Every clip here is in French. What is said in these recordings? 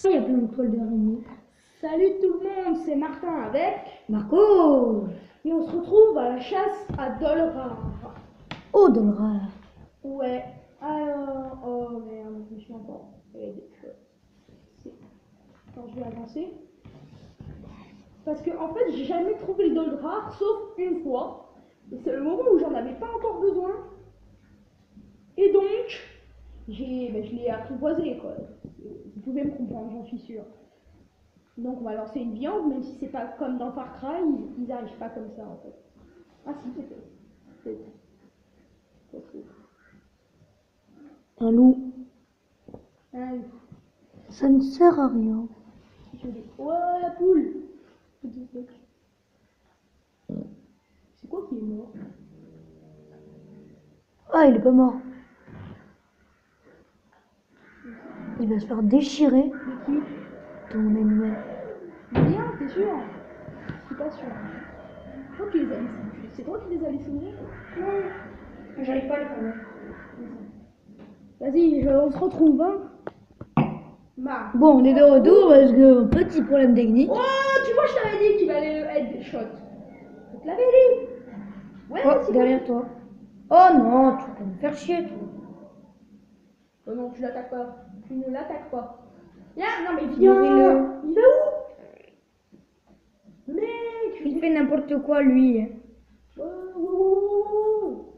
Il y a plein de toiles d'araignée. Salut tout le monde, c'est Martin avec Marco. et on se retrouve à la chasse à Dolrare. Oh, Dolrare. Ouais, alors... Oh merde, je me suis encore... Attends, je vais avancer. Parce que en fait, j'ai jamais trouvé le Dolrare, sauf une fois. Et c'est le moment où j'en avais pas encore besoin. Et donc, je l'ai apprivoisé, quoi. Vous pouvez me comprendre, j'en suis sûre. Donc on va lancer une viande, même si c'est pas comme dans Far Cry, ils arrivent pas comme ça en fait. Ah si, peut-être. Un loup. Ah, oui. Ça ne sert à rien. Oh la poule. C'est quoi qui est mort? Ah, il est pas mort. Il va se faire déchirer. De qui? Ton animal. Bien, t'es sûr? Je suis pas sûr. Je crois que tu les as laissés. C'est toi qui les as laissés mourir? Non, j'arrive pas à les prendre. Vas-y, on se retrouve, hein? Bah. Bon, on est de retour parce que petit problème technique. Oh, tu vois, je t'avais dit qu'il allait le headshot. Je te l'avais dit. Ouais, Oh, derrière toi. Oh non, tu peux me faire chier, toi. Oh non, tu l'attaques pas. Tu ne l'attaques pas. Viens, non mais viens. Nourris-le. Il va où? Mec. Il fait n'importe quoi, lui. Oh.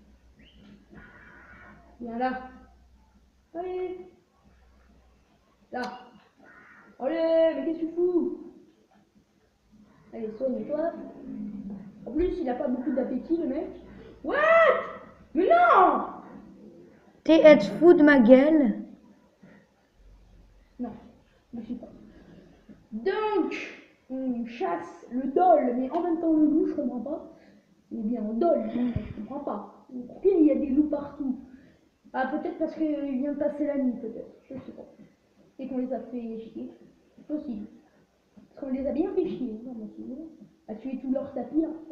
Viens là. Allez. Là. Allez, mais qu'est-ce que tu fous? Allez, soigne-toi. En plus, il a pas beaucoup d'appétit, le mec. What? Mais non! T'es être fou de ma gueule. Non, je ne suis pas. Donc, on chasse le dol, mais en même temps le loup, je comprends pas. Il est bien en dol, je comprends pas. Pourquoi il y a des loups partout? Ah, peut-être parce qu'il vient de passer la nuit, peut-être. Je sais pas. Et qu'on les a fait chier. C'est possible. Parce qu'on les a bien fait chier, dans mon souvenir. À tuer tous leurs tapis. Hein.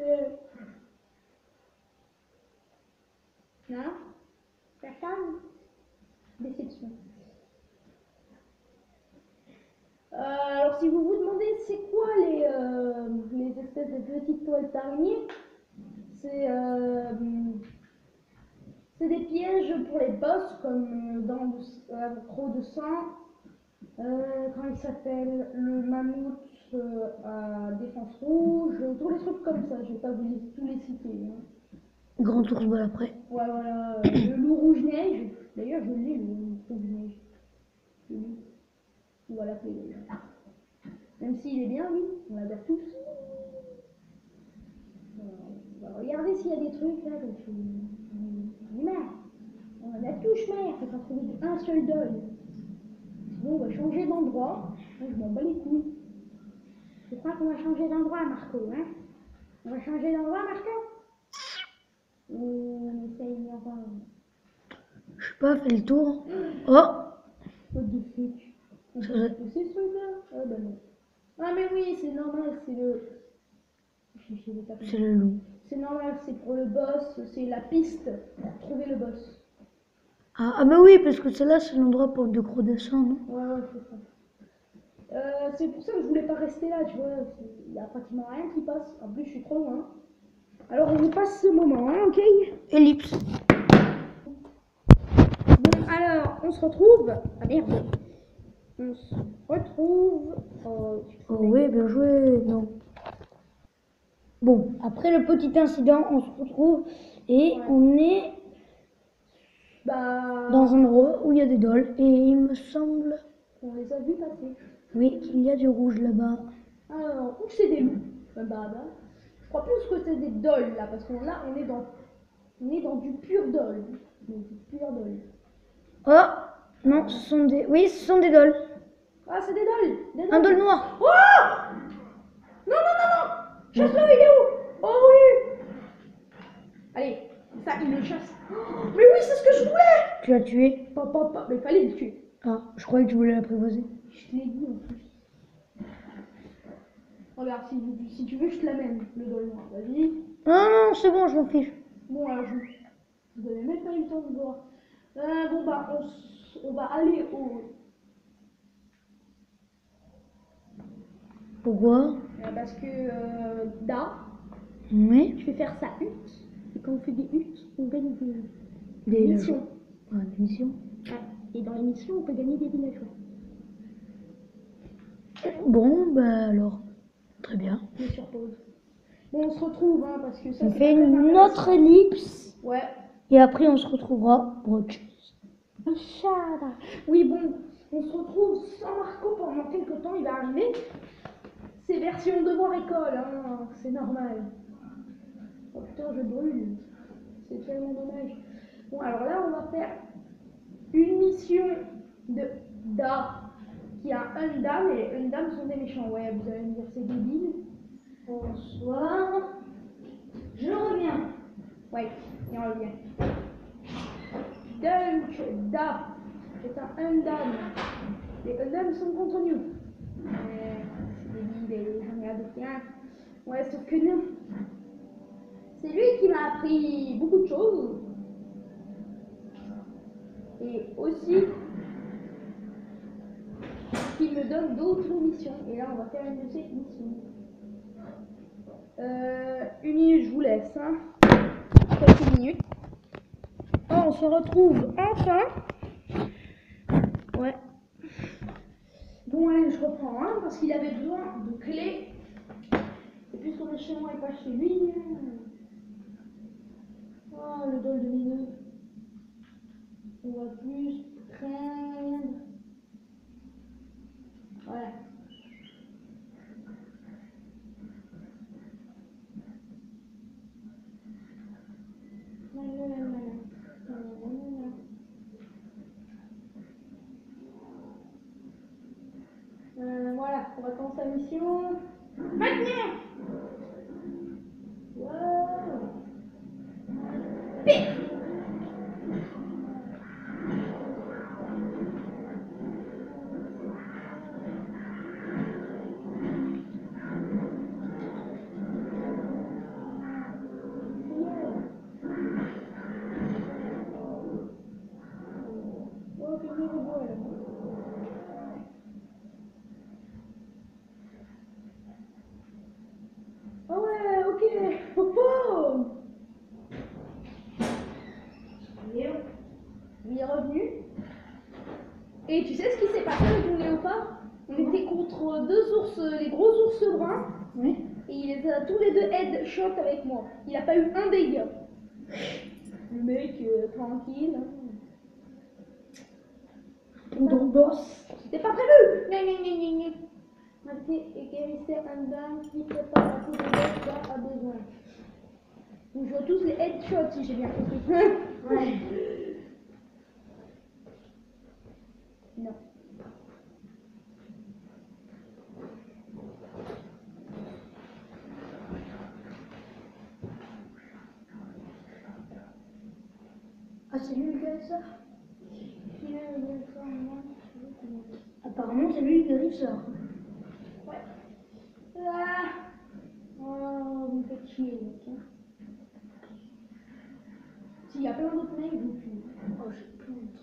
Non? Personne? Déception. Alors si vous vous demandez c'est quoi les espèces de petites toiles d'araignée, c'est des pièges pour les boss comme dans Croc de sang, quand il s'appelle le mammouth à défense rouge, tous les trucs comme ça, je vais pas vous tous les citer. Hein. Grand ours bol après. Ouais voilà, le loup rouge neige, d'ailleurs je l'ai le loup rouge neige. On va l'appeler d'ailleurs. Même s'il est bien, oui, on l'adore tous. On va regarder s'il y a des trucs là, donc on a tous mère, faut pas trouver un seul deuil. Sinon on va changer d'endroit. Moi je m'en bats les couilles. Je crois qu'on va changer d'endroit, Marco, hein? On va changer d'endroit, Marco? On essaye encore. Je sais pas, fais le tour. Oh! What the fuck? On peut pousser ce truc là? Ah bah non. Ah mais oui, c'est normal, c'est le. C'est le loup. C'est normal, c'est pour le boss, c'est la piste pour trouver le boss. Ah bah oui, parce que celle-là, c'est l'endroit pour de gros dessins, non? Ouais, c'est ça. C'est pour ça que je voulais pas rester là, tu vois. Il y a pratiquement rien qui passe. En plus, je suis trop loin. Alors, on vous passe ce moment, hein, ok? Ellipse. Bon, alors, on se retrouve. Ah merde. On se retrouve. Oh oui, bien joué. Non. Bon, après le petit incident, on se retrouve et on est dans un endroit où il y a des dolls. Et il me semble... On les a vus passer. Oui, qu'il y a du rouge là-bas. Alors, où c'est des loups? Bah. Je crois plus que c'est des dolls là, parce qu'on là, on est dans du pur doll. Du pur doll. Oh non, ce sont des... Oui, ce sont des dolls. Ah, c'est des dolls. Un doll noir. Oh! Non! Chasse-le, il est où? Oh oui! Allez, ça, il le chasse. Oh, mais oui, c'est ce que je voulais! Tu l'as tué? Pas, mais fallait le tuer. Ah, je croyais que tu voulais l'apprivoiser. Je te l'ai dit en plus. Regarde, si tu veux, je te l'amène, le doll noir. Vas-y. Non, c'est bon, je m'en fiche. Bon, alors, vous avez même pas eu le temps de voir. Bon, bah, on va aller au... Pourquoi? Parce que Da, Oui. je vais faire sa hutte. Et quand on fait des huttes, on gagne des Des missions. Ah, des missions. Ouais. Et dans les missions, on peut gagner des villageois. Bon, bah alors, très bien. Mais sur pause. Bon, on se retrouve, hein, parce que ça, On c'est fait pas très une intéressant. autre ellipse Ouais. et après on se retrouvera pour autre chose. Inch'Allah. Oui, bon, on se retrouve sans Marco pendant quelques temps, il va arriver. C'est version devoir école, hein, c'est normal. Oh putain, je brûle. C'est tellement dommage. Bon, alors là, on va faire une mission de Da qui a un dame, et les Undam sont des méchants. Ouais, vous allez me dire, c'est débile. Bonsoir. Je reviens. Ouais, il revient. Donc, Da est un Undam. Les Undam sont contre nous. C'est débile, j'en ai adopté un. Ouais, sauf que non. C'est lui qui m'a appris beaucoup de choses. Et aussi, qui me donne d'autres missions. Et là, on va faire une de ces missions. Une minute, je vous laisse. Hein. Quelques minutes. Oh, on se retrouve enfin. Ouais. Bon, allez, je reprends, hein, parce qu'il avait besoin de clés. Et puisqu'on est chez moi et pas chez lui. Oh, le dol de mineux. On va plus craindre. Voilà. Voilà, on va commencer la mission. Maintenant! Wow! Pif! Oh, que je le vois là. Ah ouais, ok. Oh, oh. Il est revenu. Et tu sais ce qui s'est passé avec mon léopard? On était contre deux ours, les gros ours bruns. Oui. Et il les a tous les deux headshot avec moi. Il a pas eu un dégât. Le mec, tranquille. Poudre boss. C'était pas prévu. Gna gna gna gna gna. Marqué et guérissez un dame qui prépare la poudre boss dont a besoin. Vous jouez tous les headshots si j'ai bien compris. Ouais. Non. Ah, c'est lui qui a ça? Apparemment, c'est lui qui arrive ça. Ouais. Ah. Oh, vous me faites chier, mec. Hein. S'il y a plein d'autres mecs, je vous tue. Oh, j'ai plein de trucs.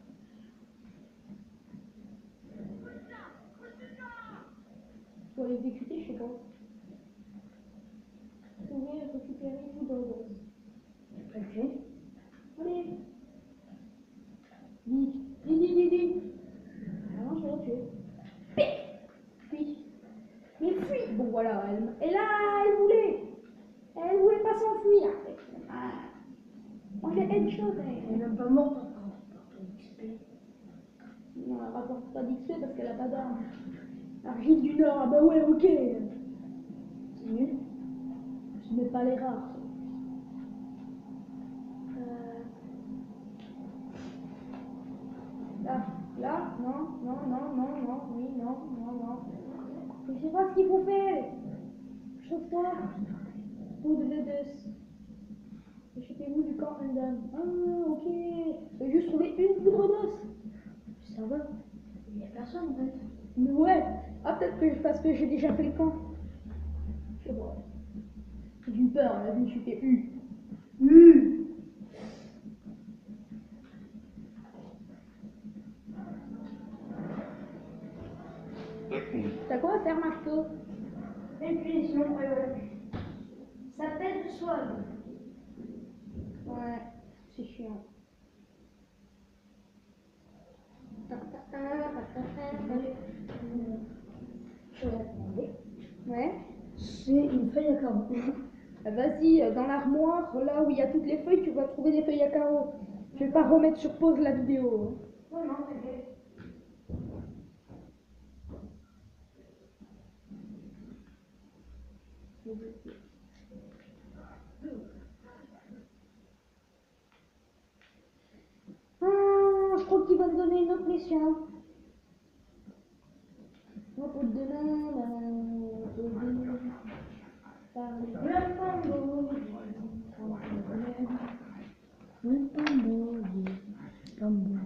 Faut les exécuter, je sais pas. Vous pouvez récupérer tout dans le dos. Ok. Allez. Vite. Vite, vite, vite, vite. Ah non, je vais la tuer. Fuis. Mais fuis. Bon, voilà. Et là, elle voulait pas s'enfuir. Ah. Moi, j'ai headshot. Elle est même pas morte encore. Par ton XP. Non, elle rapporte pas d'XP parce qu'elle a pas d'arme. Argile du Nord, ah bah ouais, ok. C'est nul. Je mets pas les rares. Là, non, oui, non. Je sais pas ce qu'il faut faire. Chauffe-toi. Poudre de deux. Échappez-vous du camp Undam. Ah, ok. J'ai juste trouvé une poudre d'os. Ça va. Il y a personne en fait. Mais ouais. Ah, peut-être que parce que j'ai déjà fait le camp. Je sais pas. J'ai eu peur, là, je me suis fait U. T'as quoi à faire, Marco? Une punition, ça pète le swag. Ouais, c'est chiant. Je vais la demander. Ouais. C'est une feuille à carreaux. Vas-y, dans l'armoire, là où il y a toutes les feuilles, tu vas trouver des feuilles à carreaux. Je vais pas remettre sur pause la vidéo. Non, non, t'inquiète. Ah, je crois qu'il va me donner une autre mission. Moi, pour demain, Le tambour. Le tambour. Tambour.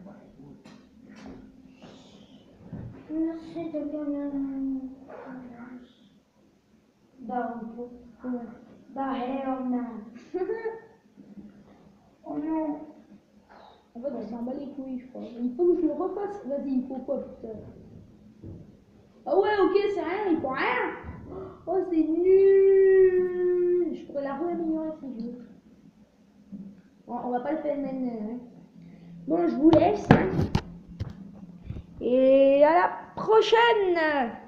Merci de bien. Hell no. Oh non. En fait, on s'en bat les couilles, je crois. Il faut que je le refasse. Vas-y, il faut quoi, putain? Ah ouais, ok, c'est rien, il faut rien. Oh, c'est nul. Je pourrais la réaméliorer si je veux. Bon, on va pas le faire maintenant. Hein. Bon, je vous laisse. Et à la prochaine.